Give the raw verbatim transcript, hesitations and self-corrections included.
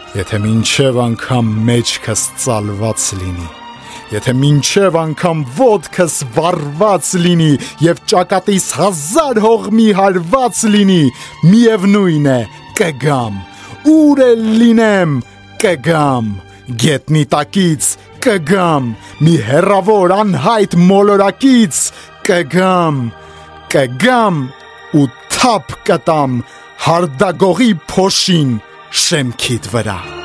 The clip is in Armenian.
Եթե մինչև անգամ մեջքս ծալված լինի, եթե մինչև անգամ ոտքս վառված լինի և ճակատիս հազար հողմի հարված լինի, միևնույն է, կգամ, ուր էլ լինեմ, կգամ, գետնի տակից կգամ, մի հեռավոր անհայտ մոլորակից կգամ, կգամ ու թափ կտամ հարդագողի փոշին շեմքիդ վրա։